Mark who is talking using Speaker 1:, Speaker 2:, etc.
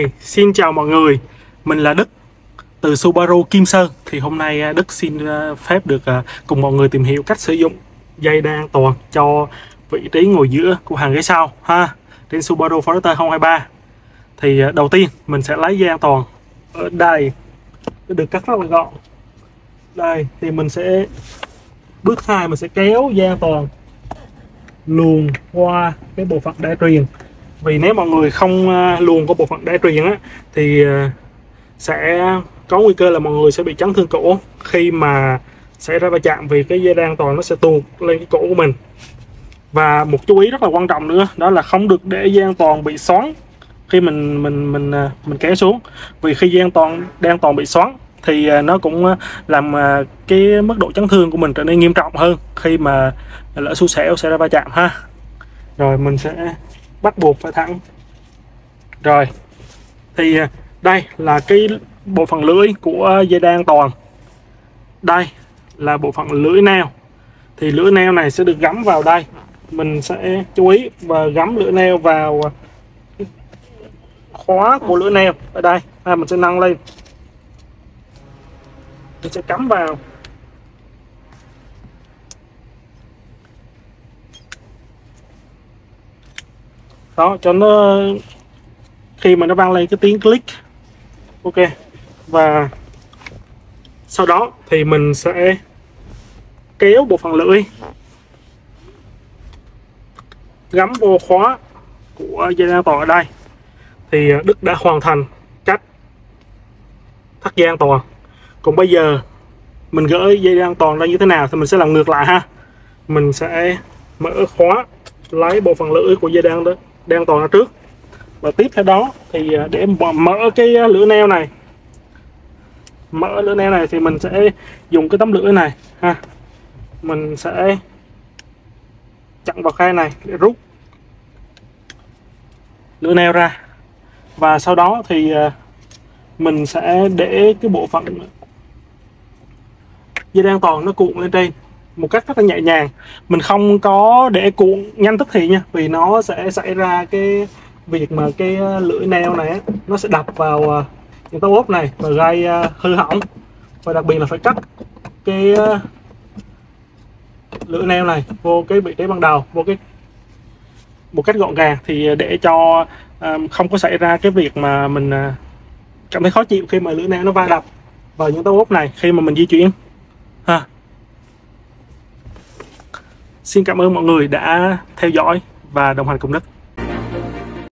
Speaker 1: Hi, xin chào mọi người. Mình là Đức từ Subaru Kim Sơn. Thì hôm nay Đức xin phép được cùng mọi người tìm hiểu cách sử dụng dây đai an toàn cho vị trí ngồi giữa của hàng ghế sau ha, trên Subaru Forester 2023. Thì đầu tiên mình sẽ lấy dây an toàn ở đây, nó được cắt rất là gọn. Đây thì mình sẽ bước 2, mình sẽ kéo dây an toàn luồn qua cái bộ phận đai truyền. Vì nếu mọi người không luồn qua bộ phận đai truyền á thì sẽ có nguy cơ là mọi người sẽ bị chấn thương cổ khi mà xảy ra va chạm, vì cái dây đai an toàn nó sẽ tuột lên cái cổ của mình. Và một chú ý rất là quan trọng nữa, đó là không được để dây an toàn bị xoắn khi mình kéo xuống. Vì khi dây đai an toàn bị xoắn thì nó cũng làm cái mức độ chấn thương của mình trở nên nghiêm trọng hơn khi mà lỡ xui xẻo xảy ra va chạm ha. Rồi mình sẽ bắt buộc phải thẳng. Rồi thì đây là cái bộ phận lưỡi của dây đai an toàn. Đây là bộ phận lưỡi neo. Thì lưỡi neo này sẽ được gắm vào đây. Mình sẽ chú ý và gắm lưỡi neo vào khóa của lưỡi neo ở đây. Mình sẽ nâng lên, mình sẽ cắm vào. Đó, cho nó khi mà nó vang lên cái tiếng click. Ok. Và sau đó thì mình sẽ kéo bộ phận lưỡi gắm vô khóa của dây an toàn ở đây. Thì Đức đã hoàn thành cách thắt dây an toàn. Còn bây giờ mình gỡ dây an toàn ra như thế nào thì mình sẽ làm ngược lại ha. Mình sẽ mở khóa, lấy bộ phận lưỡi của dây đai an toàn ra trước. Và tiếp theo đó thì để mở cái lưỡi neo này, thì mình sẽ dùng cái tấm lưỡi này ha. Mình sẽ chặn vào khay này để rút lưỡi neo ra. Và sau đó thì mình sẽ để cái bộ phận dây đai an toàn nó cuộn lên trên một cách rất là nhẹ nhàng. Mình không có để cuộn nhanh tức thì nha, vì nó sẽ xảy ra cái việc mà cái lưỡi neo này á, nó sẽ đập vào những tấm ốp này và gây hư hỏng. Và đặc biệt là phải cắt cái lưỡi neo này vô cái vị trí ban đầu, vô cái một cách gọn gàng, thì để cho không có xảy ra cái việc mà mình cảm thấy khó chịu khi mà lưỡi neo nó va đập vào những tấm ốp này khi mà mình di chuyển ha. Xin cảm ơn mọi người đã theo dõi và đồng hành cùng Đức.